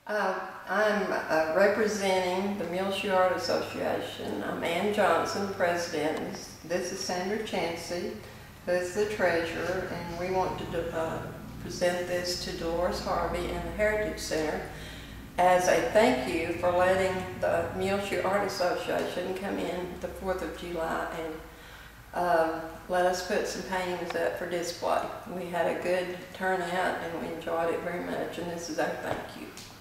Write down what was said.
I'm representing the Muleshoe Art Association. I'm Ann Johnson, president. This is Sandra Chansey, who's the treasurer, and we want to present this to Dolores Harvey and the Heritage Center as a thank you for letting the Muleshoe Art Association come in the 4th of July and let us put some paintings up for display. We had a good turnout and we enjoyed it very much, and this is our thank you.